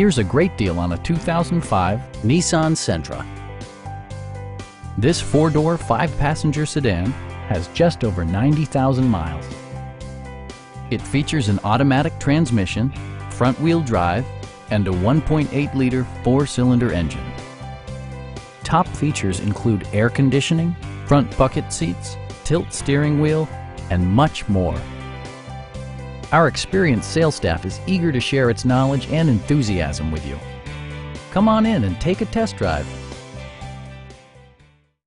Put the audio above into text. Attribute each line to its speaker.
Speaker 1: Here's a great deal on a 2005 Nissan Sentra. This four-door, five-passenger sedan has just over 90,000 miles. It features an automatic transmission, front-wheel drive, and a 1.8-liter four-cylinder engine. Top features include air conditioning, front bucket seats, tilt steering wheel, and much more. Our experienced sales staff is eager to share its knowledge and enthusiasm with you. Come on in and take a test drive.